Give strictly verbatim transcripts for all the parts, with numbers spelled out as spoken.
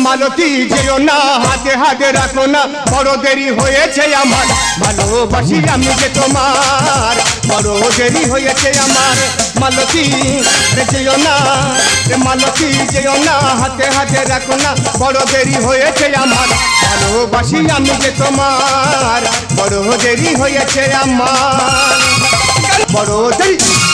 মালতী যেও না, হাতে হাতে রাখো না, বড় দেরি হয়েছে আমার, ভালোবাসি আমি যে তোমার, বড় দেরি হয়েছে আমার। মালতী যেও না, মালতী যেও না, হাতে হাতে রাখো না, বড় দেরি হয়েছে আমার, ভালোবাসি আমি যে তোমার, বড় দেরি হয়েছে আমার, বড় দেরি।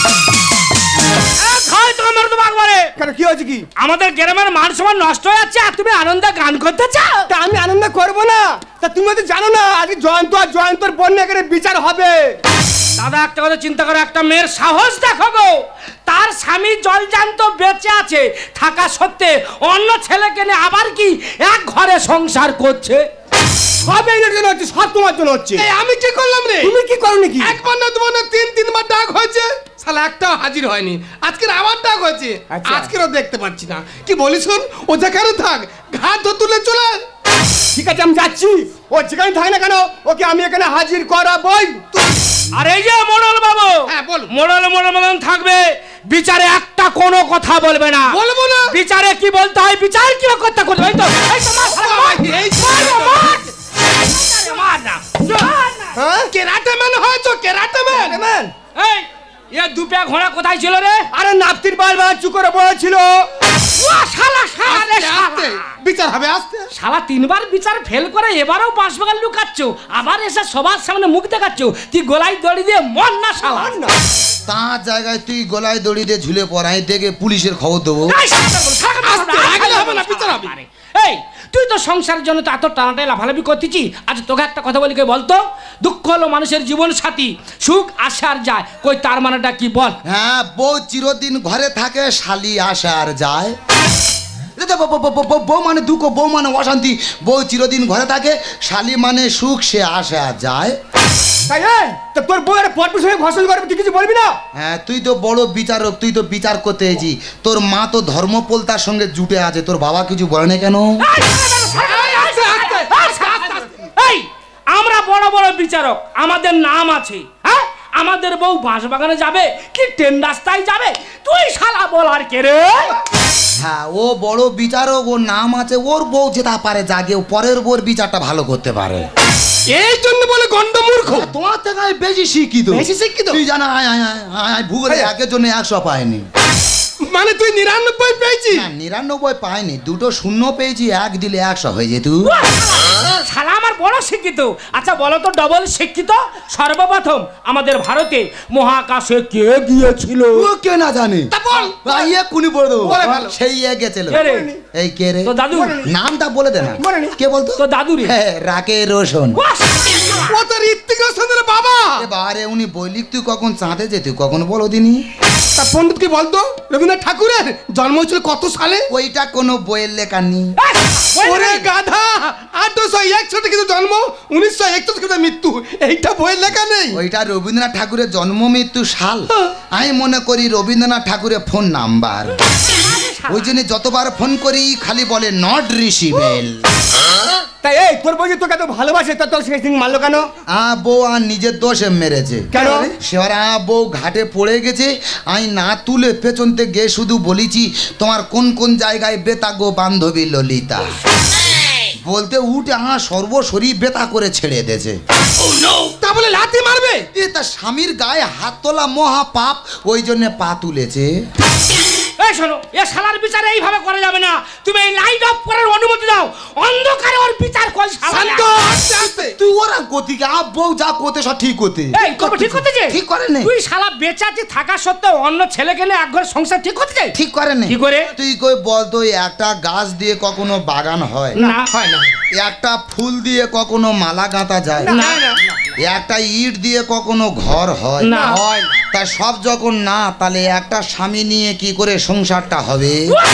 কি হয়েছে কি? আমাদের গ্রামের মান সম্মান নষ্ট হয়ে যাচ্ছে আর তুমি আনন্দে গান করতে চাও? তা আমি আনন্দ করবো না? তা তুমি তো জানো না আজকে জয়ন্ত আর জয়ন্তর বন্যা এখানে বিচার হবে। দাদা একটা কথা চিন্তা করো, একটা মেয়ের সাহস দেখো গো, তার স্বামী জলজান্ত বেঁচে আছে থাকা সত্ত্বে অন্য ছেলেকে নিয়ে আবার কি এক ঘরে সংসার করছে। সব এই জন্য হচ্ছে, সব তোমার জন্য হচ্ছে। আমি কি করলাম রে? তুমি কি করো নাকি? একবার না দুবার না তিন তিনবার ডাক হয়েছে, শালা একটাও হাজির হয়নি। আজকের আবার ডাক হয়েছে, আজকেরও দেখতে পাচ্ছি না। কি বলি শোন, ও যেখানে থাক ঘাট তুলে চলে। ঠিক আছে আমি যাচ্ছি, ও যেখানে থাকে না কেন ওকে আমি এখানে হাজির করাবই। আর এই যে মোড়ল বাবু, হ্যাঁ বল। মোড়ল মোড়ল মতন থাকবে, বিচারে একটা কোনো কথা বলবে না। বলবো না? বিচারে কি বলতে হয়, বিচার কি করতে করবে। এই তো এই তো মার শালা মার। এই মার মার না। হ্যাঁ কেরাটে ম্যান হয়তো, কেরাটে ম্যান। এই এ দুপা ঘোড়া কোথায় ছিল রে? আরে নাপতির বারবার চুপ করে বলেছিল। ও শালা শালা রে শালা। বিচার হবে আস্তে। শালা তিনবার বিচার ফেল করে এবারেও বাঁশবাগান লুকাচ্ছ, আবার এসে সবার সামনে মুখ দেখাচ্ছ। তুই গলায় দড়ি দিয়ে মর না শালা। তার জায়গায় তুই গলায় দড়ি দিয়ে ঝুলে পড়াই থেকে পুলিশের খবর দেবো। এই তুই তো সংসারের জন্য তো এত টানাটাই লাফালাফি করতেছি, আজ তোকে একটা কথা বলি, কে বলতো? দুঃখ হলো মানুষের জীবন সাথী, সুখ আসে আর যায়, কই তার মানেটা কি বল? হ্যাঁ, বউ চিরদিন ঘরে থাকে, শালি আসে আর যায়। বউ মানে দুঃখ, বউ মানে অশান্তি। বউ চিরদিন ঘরে থাকে, শালি মানে সুখ, সে আসে আর যায়। তাই তো তোর বউয়ের পরপুর সঙ্গে ঘর্ষণ করবে, তুই কিছু বলবি না? হ্যাঁ, তুই তো বড় বিচারক, তুই তো বিচার করতে এসেছি। তোর মা তো ধর্মপোলতার সঙ্গে জুটে আছে, তোর বাবা কিছু বলে না কেন? এই আমরা বড় বড় বিচারক, আমাদের নাম আছে। হ্যাঁ, আমাদের বউ বাঁশবাগানে যাবে কি ট্রেন রাস্তায় যাবে, তুই শালা বল আর কে রে? হ্যাঁ, ও বড় বিচারক, ওর নাম আছে, ওর বউ যেটা পারে জাগে, ও পরের বউর বিচারটা ভালো করতে পারে। এই জন্য বলে গন্ড মূর্খ। তোমার থেকে আমি বেশি শিক্ষিত। বেশি শিক্ষিত? তুই জানা ভূগোলে একের জন্য একশো পাইনি। মানে তুই নিরানব্বই পেয়েছি? নিরানব্বই পাইনি, দুটো শূন্য পেয়েছি, এক দিলে একশো হয়ে যেত। শালা আমার বড় শিক্ষিত। আচ্ছা বলো তো, ডবল শিক্ষিত সর্বপ্রথম আমাদের ভারতে মহাকাশে কে গিয়েছিল? ও কে না জানে? তা বল। ইয়ে কুনি বলে দেবো, সেই এ গেছিল। এই কে রে? তো দাদু। নামটা বলে দে না। কে বলতো? তো দাদু রে। হ্যাঁ, রাকে রোশন। ও তো ঋত্বিক রোশনের বাবা। এবারে উনি বলিক, তুই কখন চাঁদে যেতে, কখন বলো দিনি? তা পণ্ডিত কি বলতো, রবীন্দ্রনাথ ঠাকুরের জন্ম হয়েছিল কত সালে? ওইটা কোনো বইয়ের লেখা নেই। ওরে গাধা, আঠারোশো একষট্টি কিন্তু জন্ম, উনিশশো একচল্লিশ কিন্তু মৃত্যু, এইটা বইয়ের লেখা নেই। ওইটা রবীন্দ্রনাথ ঠাকুরের জন্ম মৃত্যু সাল। আমি মনে করি রবীন্দ্রনাথ ঠাকুরের ফোন নাম্বার, ওই জন্য যতবার ফোন করি খালি বলে নট রিসিভেবল। তাই এই তোর বউ যে তোকে এত ভালোবাসে, তা তোর সেই মারলো কেন? আ বউ আর নিজের দোষে মেরেছে। কেন? সেবার আ বউ ঘাটে পড়ে গেছে, আমি না তুলে পেছন থেকে শুধু বলেছি, তোমার কোন কোন জায়গায় বেতা গো বান্ধবী ললিতা। বলতে উঠে আমার সর্বশরীর বেতা করে ছেড়ে দিয়েছে। তা বলে লাথি মারবে? এ তার স্বামীর গায়ে হাত তোলা মহা পাপ, ওই জন্য পা তুলেছে। এই শোনো, এ শালার বিচার এইভাবে করা যাবে না। তুমি এই লাইট অফ করার অনুমতি দাও, অন্ধকারে ওর বিচার কই শালা। শান্ত, আস্তে আস্তে। তুই ওরা গতিকে আ বউ যা করতে সব ঠিক করতে। এই তুমি ঠিক করতে যে? ঠিক করে নে। তুই শালা বেঁচে আছিস থাকা সত্ত্বেও অন্য ছেলেকে নিয়ে এক ঘর সংসার ঠিক করতে যাই? ঠিক করে নে। কি করে? তুই কই বল তো, একটা গাছ দিয়ে কখনো বাগান হয় না, হয় না। একটা ফুল দিয়ে কখনো মালা গাঁথা যায় না, না, একটা ইট দিয়ে কখনো ঘর হয় না, হয় না। তা সব যখন না, তাহলে একটা স্বামী নিয়ে কি করে সংসারটা হবে?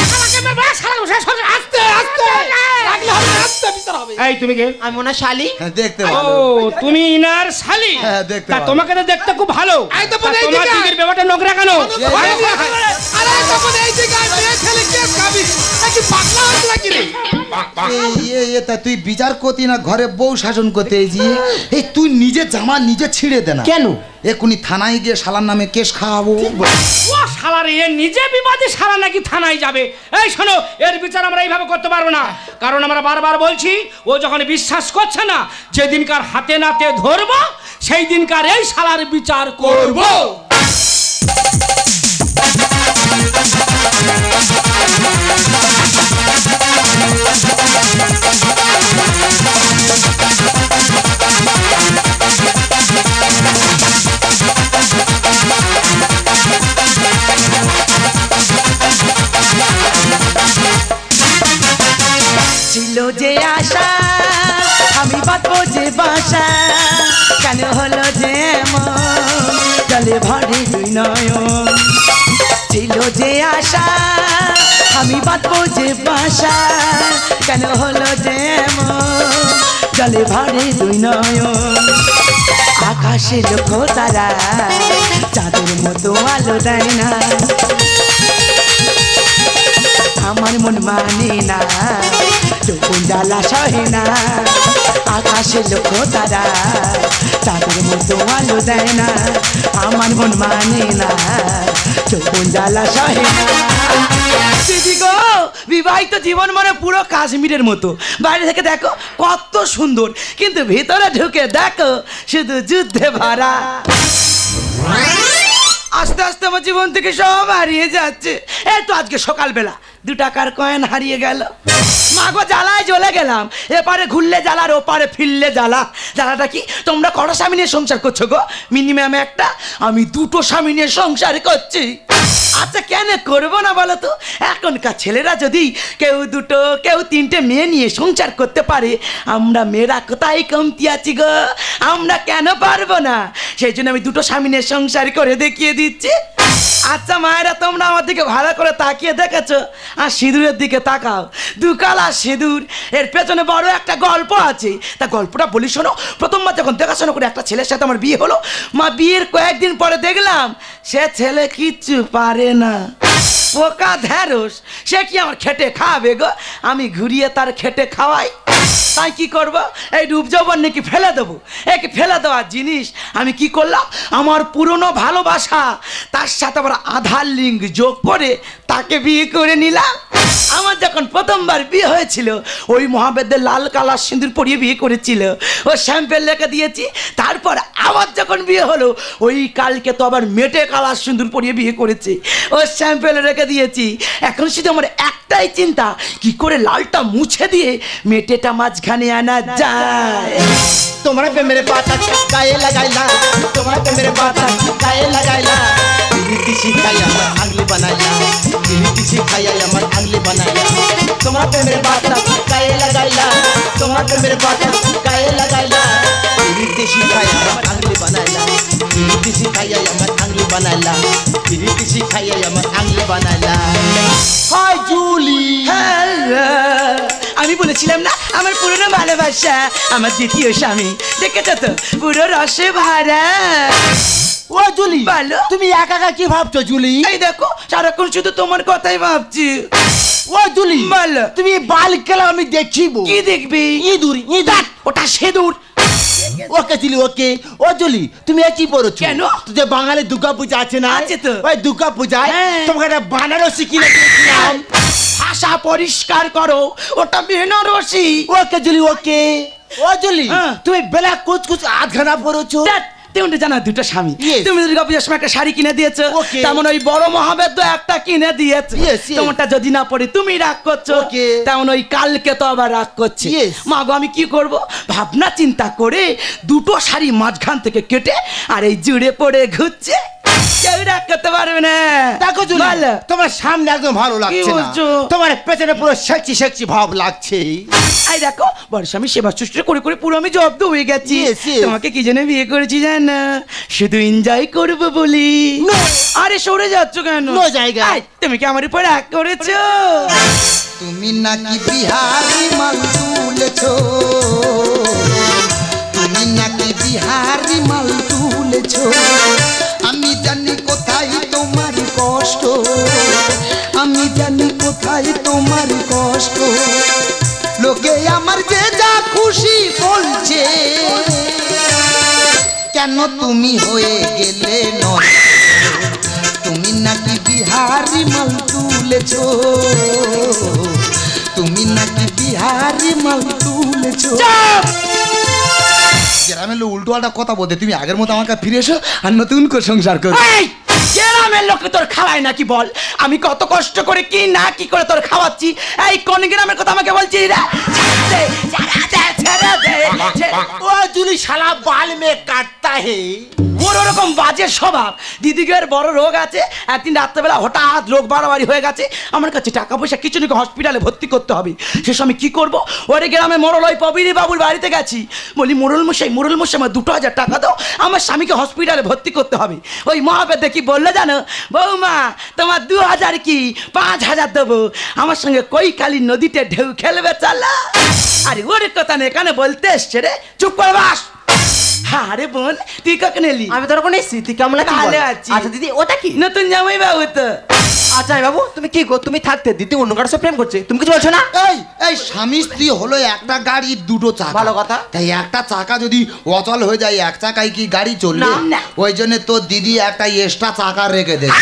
আস্তে আস্তে লাগলে হবে, আস্তে বিচার হবে। এই তুমি কে? আমি মনে শালি। হ্যাঁ, দেখতে ও ভালো। তুমি ইনার শালি? হ্যাঁ, দেখতে তা ভালো। তোমাকে তো দেখতে খুব ভালো। এই তো তা বলে এই তোমার দিকে। দিকের ব্যাপারটা নোংরা কেন? আরে তখন এই জায়গায় মেয়ে ছেলে কে খাবি? নাকি পাগলা হচ্ছে নাকি রে? তা তুই বিচার করতি না ঘরে বউ শাসন করতে এসি? এই তুই নিজে জামা নিজে ছিঁড়ে দে না। কেন? এক্ষুনি থানায় গিয়ে শালার নামে কেস খাওয়াবো। ও শালার এ নিজে বিবাদে শালা নাকি থানায় যাবে। এই শোনো, এর বিচার আমরা এইভাবে করতে পারবো না, কারণ আমরা বারবার বলছি ও যখন বিশ্বাস করছে না, যেদিনকার হাতে নাতে ধরবো সেই দিনকার এই শালার বিচার করব। ছিল যে আশা আমি বাঁধবো যে বাসা, কেন হলো যে এমন জলে ভরে দুই নয়ন। ছিল যে আশা আমি বাঁধবো যে বাসা, কেন হলো যে এমন জলে ভরে দুই নয়ন। আকাশে লক্ষ্য তারা চাঁদের মতো আলো দেয় না, আমার মন মানে না যখন জ্বালা সহে না। আকাশে লক্ষ্য তারা চাঁদের মতো আলো দেয় না, আমার মন মানে না যখন জ্বালা সহে না। দিদি গো, বিবাহিত জীবন মানে পুরো কাশ্মীরের মতো। বাইরে থেকে দেখো কত সুন্দর, কিন্তু ভিতরে ঢুকে দেখো শুধু যুদ্ধে ভরা। আস্তে আস্তে আমার জীবন থেকে সব হারিয়ে যাচ্ছে। এই তো আজকে সকালবেলা দু টাকার কয়েন হারিয়ে গেল। মাগো জ্বালায় জ্বলে গেলাম, এপারে ঘুরলে জ্বালার ওপারে ফিরলে জ্বালা। জ্বালাটা কি? তোমরা কটা স্বামী নিয়ে সংসার করছো গো? মিনিমাম একটা, আমি দুটো স্বামী নিয়ে সংসার করছি। আচ্ছা কেন করবো না বলো তো? এখনকার ছেলেরা যদি কেউ দুটো কেউ তিনটে মেয়ে নিয়ে সংসার করতে পারে, আমরা মেয়েরা কোথায় কমতি আছি গো? আমরা কেন পারবো না? সেই জন্য আমি দুটো স্বামী নিয়ে সংসার করে দেখিয়ে দিচ্ছি। আচ্ছা মায়েরা, তোমরা আমার দিকে ভালো করে তাকিয়ে দেখেছো? আর সিঁদুরের দিকে তাকাও, দুকালা সিঁদুর, এর পেছনে বড় একটা গল্প আছে। তা গল্পটা বলি শোনো। প্রথমবার যখন দেখাশোনা করে একটা ছেলের সাথে আমার বিয়ে হলো, মা বিয়ের কয়েকদিন পরে দেখলাম সে ছেলে কিচ্ছু পারে না, পোকা ঢেঁড়স। সে কি আমার খেটে খাওয়াবে গো? আমি ঘুরিয়ে তার খেটে খাওয়াই। তাই কি করব? এই ডুব যৌবন নাকি ফেলে দেবো? একে ফেলে দেওয়ার জিনিস আমি কি করলাম, আমার পুরনো ভালোবাসা তার সাথে আবার আধার লিঙ্ক যোগ করে তাকে বিয়ে করে নিলাম। আমার যখন প্রথমবার বিয়ে হয়েছিল, ওই মহাবেদ্যের লাল কালার সিঁদুর পরিয়ে বিয়ে করেছিল, ও শ্যাম্পেল লেখা দিয়েছি। তারপর আবার যখন বিয়ে হলো, ওই কালকে তো আবার মেটে কালার সিঁদুর পরিয়ে বিয়ে করেছে, ও শ্যাম্পেল রেখে দিয়েছি। এখন শুধু আমার একটাই চিন্তা, কি করে লালটা মুছে দিয়ে মেটেটা মাঝখানে আনা যায়। তোমরা প্রেমের পাতা গায়ে লাগাইলা, তোমরা প্রেমের পাতা গায়ে লাগাইলা, দিদি শিখাই আমার আগলি বানাইলা, দিদি শিখাই আমার আগলি বানাইলা। তোমরা প্রেমের পাতা গায়ে লাগাইলা, তোমরা প্রেমের পাতা গায়ে লাগাইলা, দিদি শিখাই আমার আগলি বানাইলা, দিদি শিখাই আমার আগলি বানাইলা, দিদি শিখাই আমার আগলি বানাইলা। হাই জুলি, হ্যালো, আমি বলেছিলাম না আমার পুরনো ভালোবাসা আমার দ্বিতীয় স্বামী। দেখেছো তো পুরো রসে ভরা। ও জুলি, বলো। তুমি একা একা কি ভাবছো জুলি? এই দেখো সারাক্ষণ শুধু তোমার কথাই ভাবছি। ও জুলি, বলো। তুমি বাল খেলা আমি দেখিব। কি দেখবি? ইঁদুর, ইঁদুর। ওটা সেদুর। ওকে জুলি, ওকে। ও জুলি, তুমি কি পড়ছো? কেন? যে বাঙালি দুর্গা পূজা আছে না? আছে তো। ওই দুর্গা পূজায় হ্যাঁ। তোমাকে একটা বানারসি কিনে দিয়েছিলাম। ভাষা পরিষ্কার করো, ওটা বেনারসি। Okay Julie, okay. ও জুলি, হ্যাঁ। তুমি বেলা কুচকুচ আধখানা পড়েছো। তুমি জানা দুটো স্বামী। Yes. তুমি দুর্গা পূজার সময় একটা শাড়ি কিনে দিয়েছো, Okay. তেমন ওই বড় মহাবেদ্য একটা কিনে দিয়েছে। Yes, yes. তোমারটা যদি না পড়ে তুমি রাগ করছো, Okay. তেমন ওই কালকে তো আবার রাগ করছে। Yes. মা গো, আমি কি করব? ভাবনা চিন্তা করে দুটো শাড়ি মাঝখান থেকে কেটে আর এই জুড়ে পড়ে ঘুরছে, কেউ রাগ করতে পারবে না। দেখো জুলি, বলো। তোমার সামনে একদম ভালো লাগছে না, বলছো? তোমার পেছনে পুরো সেক্সি সেক্সি ভাব লাগছে। এই দেখো বড় স্বামী সেবা শুশ্রূষা করে করে পুরো আমি জব্দ হয়ে গেছি। Yes, yes. তোমাকে কি জন্য বিয়ে করেছি জানো? শুধু এনজয় করবো বলি। No. আরে সরে যাচ্ছ কেন? No জায়গা। এই, তুমি কি আমার উপর রাগ করেছো? তুমি নাকি বিহারি মাল তুলেছো, তুমি নাকি বিহারি মাল তুলেছো। আমি জানি কোথায় তোমার কষ্ট, আমি জানি কোথায় তোমার কষ্ট। কেন তুমি হয়ে গেলে নয় তুমি নাকি বিহারি মাল তুলেছ তুমি নাকি বিহারি মাল তুলেছ গ্রামের লোক উল্টো পাল্টা কথা বলতে তুমি আগের মতো আমাকে ফিরে এসো আর নতুন করে সংসার করো এই, গ্রামের লোকে তোর খাওয়ায় নাকি বল? আমি কত কষ্ট করে কি না কি করে তোর খাওয়াচ্ছি। এই কোন গ্রামের কথা আমাকে বলছিস রে? ছেড়ে দে, ছেড়ে দে, ছেড়ে দে, ছেড়ে- वो जुली शाला बाल में काटता है। ওর ওরকম বাজে স্বভাব। দিদিগের বড় রোগ আছে, একদিন রাত্রেবেলা হঠাৎ রোগ বাড়াবাড়ি হয়ে গেছে, আমার কাছে টাকা পয়সা কিছু নাকি হসপিটালে ভর্তি করতে হবে। সে সময় কি করবো? ওরে গ্রামে মোড়ল ওই পবিনী বাবুর বাড়িতে গেছি, বলি মোড়ল মশাই মোড়ল মশাই আমার দুটো হাজার টাকা দাও, আমার স্বামীকে হসপিটালে ভর্তি করতে হবে। ওই মহাবেদে কি বললে জানো? বৌমা তোমার দু হাজার কি পাঁচ হাজার দেবো, আমার সঙ্গে কই কালী নদীতে ঢেউ খেলবে চালা। আরে ওর কথা না এখানে বলতে এসছে রে, চুপ করে বাস। আরে বোন তুই কখন এলি? আমি তোর কোন এসছি, তুই কেমন আছিস? ভালো আছি। আচ্ছা দিদি ওটা কি? নতুন জামাই বাবু তো। আচ্ছা বাবু তুমি কি গো, তুমি থাকতে দিদি অন্য কারোর সাথে প্রেম করছে, তুমি কিছু বলছো না? এই এই স্বামী স্ত্রী হলো একটা গাড়ির দুটো চাকা। ভালো কথা। তাই একটা চাকা যদি অচল হয়ে যায় এক চাকায় কি গাড়ি চলবে? না, না। ওই জন্য তোর দিদি একটা এক্সট্রা চাকা রেখে দেবে।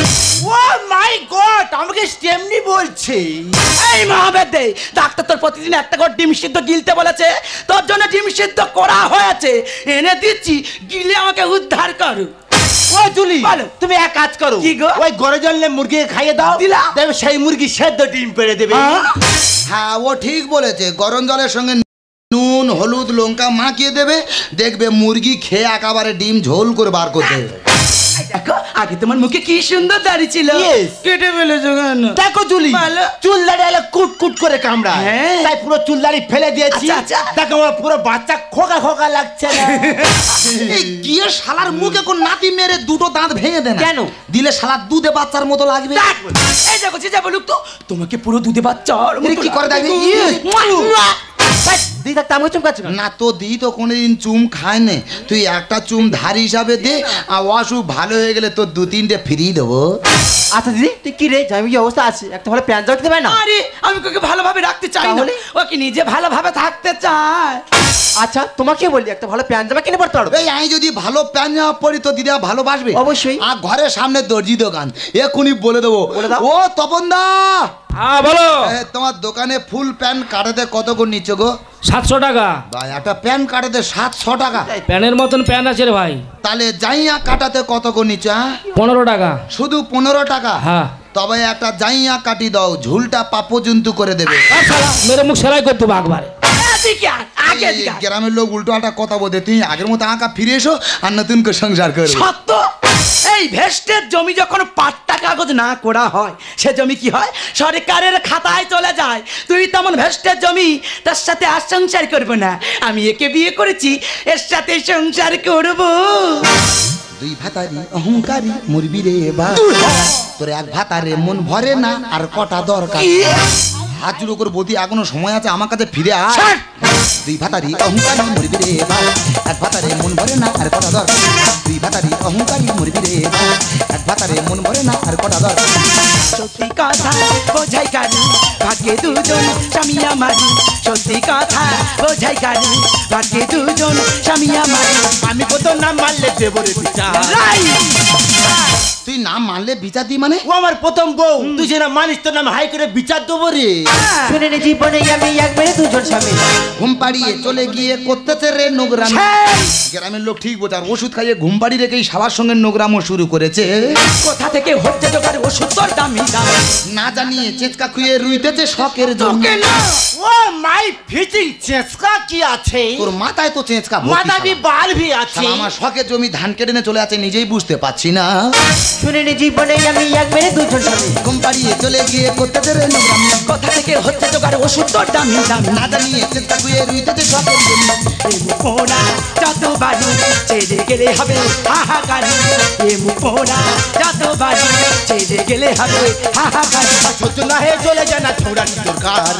ও মাই গড, আমাকে স্টেমনি বলছে। এই মহাবেদ দে, ডাক্তার তোর প্রতিদিন একটা করে ডিম সিদ্ধ গিলতে বলেছে, তোর জন্য ডিম সিদ্ধ করা হয়েছে, এনে দিচ্ছি, গিলে আমাকে উদ্ধার করো। ও জুলি বলো। তুমি এক কাজ করো, কি গো? ওই গরম জলে মুরগি খাইয়ে দাও, দিলাম। দেখবে সেই মুরগি সেদ্ধ ডিম পেড়ে দেবে। হ্যাঁ? হ্যাঁ ও ঠিক বলেছে, গরম জলের সঙ্গে নুন হলুদ লঙ্কা মাখিয়ে দেবে, দেখবে মুরগি খেয়ে একেবারে ডিম ঝোল করে বার করতে দেবে। দেখো আগে তোমার মুখে কি সুন্দর দাড়ি ছিল, Yes. কেটে ফেলেছো কেন? দেখো জুলি ভালো। চুল দাঁড়িয়ে এলে কুট কুট করে কামড়ায়, হ্যাঁ। তাই পুরো চুল দাঁড়ি ফেলে দিয়েছি। আচ্ছা, আচ্ছা। দেখো আমার পুরো বাচ্চা খোকা খোকা লাগছে না। এই গিয়ে শালার মুখে কোন নাতি মেরে দুটো দাঁত ভেঙে দেন কেন? দিলে শালার দুধে বাচ্চার মতো লাগবে। দেখ, এই দেখো যে বলুক তো তোমাকে পুরো দুধে বাচ্চার এ মতো কি করে দেখবে? লাগবে। ইয়ে, মুয়া। দিদি থাকতে আমাকে চুমকাচ্ছ কেন? না তো দিই তো কোনোদিন চুম খায় না, তুই একটা চুম ধারি হিসাবে দে, আর অসুখ ভালো হয়ে গেলে তোর দু তিনটে ফ্রি দেবো। আচ্ছা দিদি তুই কি রে, জামি কি অবস্থা আছে, একটা ভালো প্যান্ট জামা কিনতে পারে না? আরে আমি ওকে ভালোভাবে রাখতে চাই না, তাহলে? ও কি নিজে ভালোভাবে থাকতে চায়। আচ্ছা তোমাকে বলি একটা ভালো প্যান্ট জামা কিনে পড়তে পারো? এই আমি যদি ভালো প্যান্ট জামা পরি তো দিদা ভালোবাসবে অবশ্যই। আর ঘরের সামনে দর্জি দোকান, এক্ষুনি বলে দেবো, বলে দাও। ও তপন দা হ্যাঁ বলো। তোমার দোকানে ফুল প্যান্ট কাটাতে কত করে নিচ্ছ গো? সাতশো টাকা। ভাই একটা প্যান্ট কাটাতে সাতশো টাকা? প্যানের মতন প্যান আছে রে ভাই, তাহলে জাইয়া কাটাতে কত করে নিচ্ছ? হ্যাঁ পনেরো টাকা। শুধু পনেরো টাকা? হ্যাঁ। তবে একটা জাইয়া কাটি দাও, ঝুলটা পাপো জন্তু করে দেবে। আর শালা, মেরে মুখ সেলাই করতে হবে একবারে। এদিকে আয়, আগে এই এদিকে আয়। গ্রামের লোক উল্টো আল্টা কথা বলতে, তুই আগের মতো আঁকা ফিরে এসো আর নতুন করে সংসার করবে। সত্য, এই ভেস্টের জমি যখন পাট্টা কাগজ না করা হয় সে জমি কি হয়? সরকারের খাতায় চলে যায়। তুই তেমন ভেস্টের জমি, তার সাথে আর সংসার করবো না। আমি একে বিয়ে করেছি, এর সাথে সংসার করবো। দুই ভাতারি অহংকারী মুরবি রে বা, তোর এক ভাতারে মন ভরে না আর কটা দরকার। হাত জুড়ো করে বলতি এখনো সময় আছে, আমার কাছে ফিরে আয়। ছাড়। দুই ভাতারি অহংকারী মুরবি রে বা, এক ভাতারে মন ভরে না আর কটা দরকার। দুই ভাতারি অহংকারী মুরবি রে বা, এক ভাতারে মন ভরে না আর কটা দরকার। সত্যি কথা বোঝাই কারু, ভাগ্যে দুজন স্বামী আমার। সত্যি কথা বোঝাই কারু, ভাগ্যে দুজন স্বামী আমার। আমি কত নাম মারলে দেবো রে বিচার। রাই। তুই নাম মানলে বিচার দি মানে? ও আমার প্রথম বউ, তুই যে না মানিস তোর নাম হাই করে বিচার দেবো রে। শুনে নে জীবনে আমি একবারে দুজন স্বামী। ঘুম পাড়িয়ে চলে গিয়ে করতেছে রে নোংরামি। গ্রামের লোক ঠিক বোঝার, ওষুধ খাইয়ে ঘুম পাড়ি রেখেই সবার সঙ্গে নোংরামো শুরু করেছে। কোথা থেকে হচ্ছে জোগাড় ওষুধ তোর দামি দাম। না জানিয়ে চেঁচকা খুঁয়ে রুইতেছে শখের জন্য। তোকে না। ও মাই ফিটিং চেষ্টা কি আছে? তোর মাথায় তো চেঁচকা ভর্তি মাথা ভি শালা। বাল ভি আছে। শালা আমার শখের জমি ধান কেটে নিয়ে চলে আছে, নিজেই বুঝতে পারছি না। শুনে নে জীবনে আমি একবারে দুজন স্বামী। ঘুম পাড়িয়ে চলে গিয়ে করতেছে রে নোংরামি। কোথা থেকে হচ্ছে জোগাড় ওষুধ তোর দামি দাম। না জানিয়ে চেঁচকা খুঁয়ে রুইতেছে শখের জন্য। এ মুখোনা যত বাড়ি ছেড়ে গেলে হবে হাহাকার। এ মুখোনা যত বাড়ি ছেড়ে গেলে হবে হাহাকার। সহ্য না হয়ে চলে যায় না ছোড়া দরকার।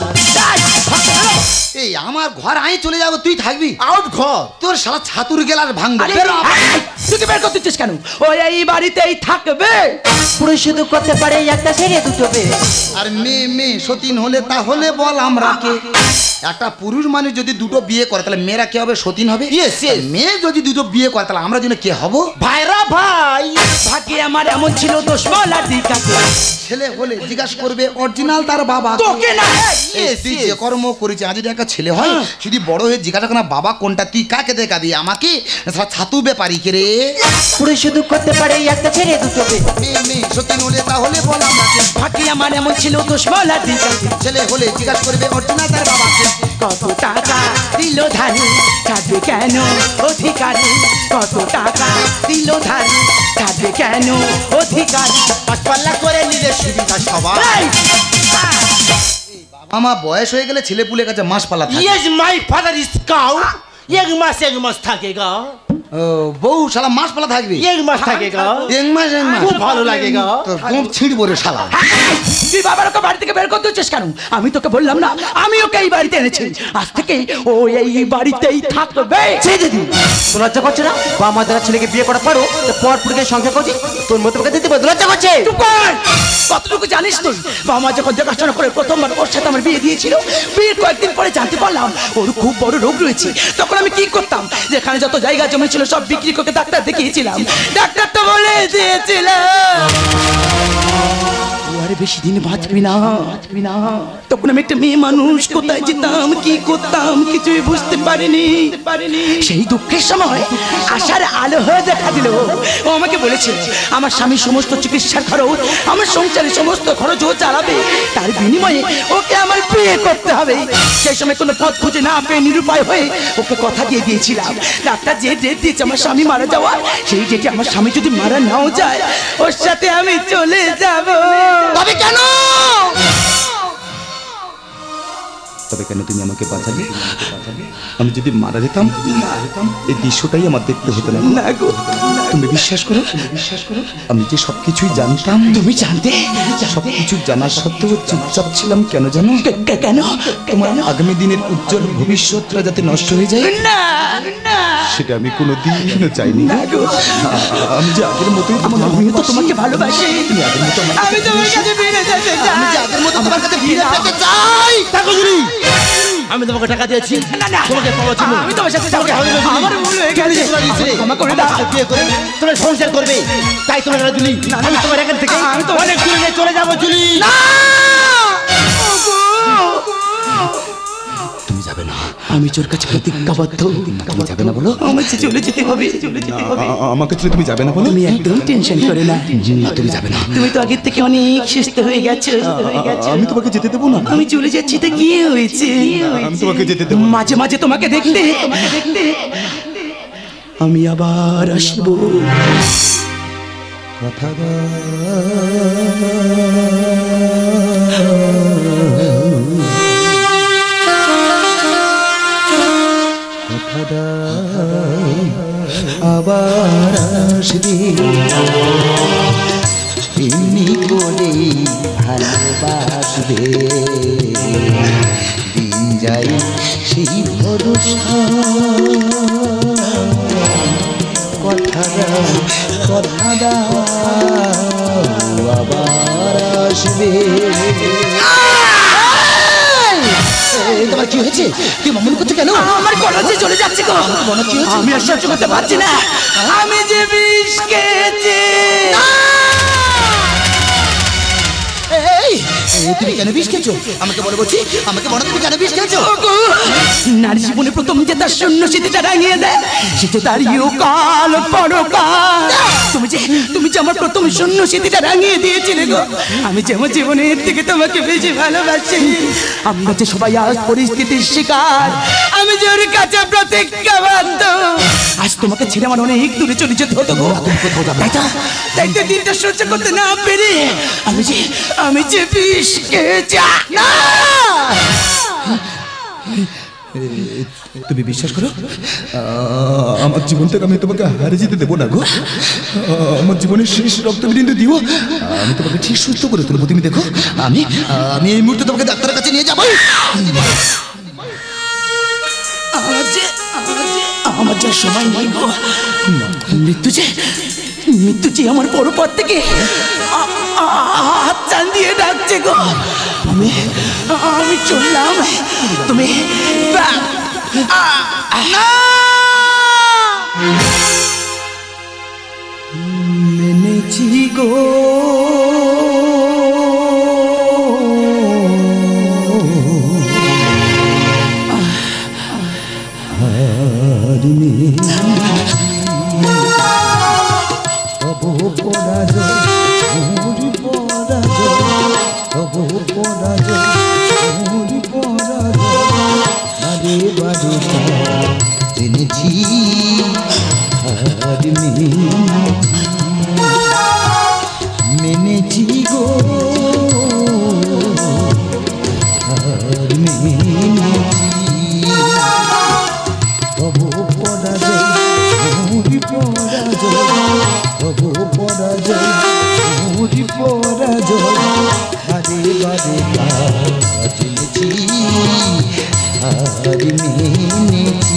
এই আমার ঘর আমি চলে যাবো, তুই থাকবি? আউট ঘর। তোর শালা ছাতুর গেলার ভাঙবো। আরে, বেরো আবার। এই, তুই কি বের করতেছিস কেন? ও এই বাড়িতেই থাকবে। পুরুষ শুধু করতে পারে একটা ছেড়ে দুটো বে। আর মেয়ে মেয়ে সতীন হলে তাহলে বল আমরা কে? একটা পুরুষ মানুষ যদি দুটো বিয়ে করে তাহলে মেয়েরা কে হবে? সতীন হবে। Yes, yes. মেয়ে যদি দুটো বিয়ে করে তাহলে আমরা যেন কে হব? ভাইরা ভাই ভাগ্যে আমার এমন ছিল দোষ বলার দিক আছে। ছেলে হলে জিজ্ঞাসা করবে অরিজিনাল তার বাবা তোকে না এই তুই যে কর্ম করেছিস আজ যদি একটা ছেলে হয় যদি বড় হয়ে জিজ্ঞাসা করে না বাবা কোনটা, তুই কাকে দেখাবি? আমাকে না ছাতু ব্যাপারী কে রে? পুরুষ শুধু করতে পারে একটা ছেড়ে দুটো মেয়ে। মেয়ে মেয়ে সতীন হলে তাহলে বল আমাকে। ভাগ্যে আমার এমন ছিল দোষ বলার দিক আছে। ছেলে হলে জিজ্ঞাসা করবে অরিজিনাল তার বাবাকে। কত টাকা দিল ধারে কাঁদবে কেন অধিকারী? কত টাকা দিল ধারে কাঁদবে কেন অধিকারী? পাঁচপাল্লা করে নিলে সুবিধা সবার। বাবা মা বয়স হয়ে গেলে ছেলে পুলের কাছে মাস পালা থাকে। Yes, my father is cow. এক মাস এক মাস থাকেগা। ও বউ শালা মাস পালা থাকবে। এক মাস থাকেগা। এক মাস এক মাস খুব ভালো লাগেগা। তোর গোপ ছিঁড়বো রে শালা। তুই বাবার ওকে বাড়ি থেকে বের করতে হচ্ছিস কেন? আমি তোকে বললাম না আমি ওকে এই বাড়িতে এনেছি, আজ থেকে ও এই বাড়িতেই থাকবে। সেই দিদি তোর লজ্জা করছে না? বা মা যারা ছেলেকে বিয়ে করা পারো পর পুরুষকে সংখ্যা করছি তোর মতো দিতে লজ্জা করছে? চুপ কর! কতটুকু জানিস তুই? বাবা মা যখন দেখাশোনা করে প্রথমবার ওর সাথে আমার বিয়ে দিয়েছিল, বিয়ের কয়েকদিন পরে জানতে পারলাম ওর খুব বড় রোগ রয়েছে। তখন আমি কি করতাম? যেখানে যত জায়গা জমি ছিল সব বিক্রি করে ডাক্তার দেখিয়েছিলাম। ডাক্তার তো বলে দিয়েছিল ও আরে বেশি দিন বাঁচবি না, বাঁচবি না। তখন আমি একটা মেয়ে মানুষ, কোথায় যেতাম কি করতাম কিছুই বুঝতে পারিনি পারিনি সেই দুঃখের সময় আশার আলো হয়ে দেখা দিল। ও আমাকে বলেছিল আমার স্বামীর সমস্ত চিকিৎসার খরচ, আমার সংসারের সমস্ত খরচ ও চালাবে, তার বিনিময়ে ওকে আমার বিয়ে করতে হবে। সেই সময় কোনো পথ খুঁজে না পেয়ে নিরুপায় হয়ে ওকে কথা দিয়ে দিয়েছিলাম ডাক্তার যে ডেট দিয়েছে আমার স্বামী মারা যাওয়া, সেই ডেটে আমার স্বামী যদি মারা নাও যায় ওর সাথে আমি চলে যাব। তবে কেন তবে কেন তুমি আমাকে বাঁচালে? আমি যদি মারা যেতাম এই দৃশ্যটাই আমার দেখতে হতো না। না গো, তুমি বিশ্বাস করো, বিশ্বাস করো আমি যে সবকিছুই জানতাম। তুমি জানতে? সবকিছু জানার সত্ত্বেও চুপচাপ ছিলাম কেন জানো? কে- কেন তোমার আগামী দিনের উজ্জ্বল ভবিষ্যৎটা যাতে নষ্ট হয়ে যায় না না সেটা আমি কোনোদিনও চাইনি। না গো, আমি যে আগের মতোই তোমাকে আমি তো তোমাকে ভালোবাসি। তুমি আগের মতো আমার আমি তোমার কাছে ফিরে যেতে চাই। আমি যে আগের মতো তোমার কাছে ফিরে যেতে চাই। টাকা জুড়ি আমি তোমাকে টাকা দিয়েছি না না তোমাকে পাওয়ার জন্য। আমি তোমার সাথে যাবো। তোমাকে হবে না জুলি। আমার ভুল হয়ে গেছে। আমাকে ক্ষমা করে দাও। আমাকে বিয়ে করে তোমার সংসার করবে তাই তোমার কাছে জুলি। আমি তোমার এখান থেকে আমি তো- অনেক দূরে চলে যাবো জুলি। তুমি যাবে না, আমি তোর কাছে প্রতিজ্ঞাবদ্ধ। তুমি যাবে না বলো। আমাকে চলে যেতে হবে, চলে যেতে হবে। আমাকে ছেড়ে তুমি যাবে না বলো। তুমি একদম টেনশন করে না, না তুমি যাবে না। তুমি তো আগের থেকে অনেক সুস্থ হয়ে গেছো। আমি তোমাকে যেতে দেবো না। আমি চলে যাচ্ছি তো কি হয়েছে? আমি তোমাকে যেতে দেবো না। মাঝে মাঝে তোমাকে দেখতে তোমাকে দেখতে আমি আবার আসবো। কথা কথা আবার আসবে এমনি করে ভালোবাসবে দিন যাই সেই ভরসা কথা দাও কথা দাও আবার আসবে। তোমার কি হয়েছে? তুই মন করছো কেন? আমার কলেজে চলে যাচ্ছে গো। আমি আর সহ্য করতে পারছি না। আমি যে বিষ খেয়েছি। এই, এই, তুমি কেন বিষ খেয়েছো? আমাকে বলো বলছি, আমাকে বলো তুমি কেন বিষ খেয়েছো? নারী জীবনে প্রথম যে তার শূন্য স্মৃতিটা রাঙিয়ে দেয় সেটা তার ইহকাল পরকাল। তুমি যে তুমি যে আমার প্রথম শূন্য স্মৃতিটা রাঙিয়ে দিয়েছিলে গো। আমি যে আমার জীবনের থেকে তোমাকে বেশি ভালোবাসি। আমরা যে সবাই আজ পরিস্থিতির শিকার, আমি যে ওর কাছে প্রতিজ্ঞাবদ্ধ। আজ তোমাকে ছেড়ে আমার অনেক দূরে চলে যেতে হতো গো। তাই তো তাই তো দিনটা সহ্য করতে না পেরে আমি যে আমি যে বিষ খেয়েছি। না তুমি বিশ্বাস করো আমার জীবন থেকে আমি তোমাকে হারিয়ে যেতে দেবো না গো। আমার জীবনের শেষ রক্তবিন্দু দিও, আমি তোমাকে ঠিক সুস্থ করে তুলবো। তুমি দেখো আমি আমি এই মুহূর্তে তোমাকে ডাক্তারের কাছে নিয়ে যাবো। আমার যে আমার যে আমার যে সময় নেই গো। মৃত্যু যে মৃত্যু যে আমার বড় পথ থেকে আ- আ- হাত টান দিয়ে ডাকছে গো। আমি আমি চললাম, তুমি বা- আ- না! মেনেছি গো জেনেছি হার মেনেছি গো হার মেনেছি তবু পরাজয় মোরি পরাজয় তবু পরাজয় মোরি পরাজয় বারে বারে জেনেছি হার মেনেছি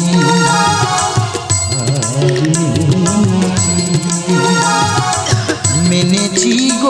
হার মেনেছি মেনেছি গো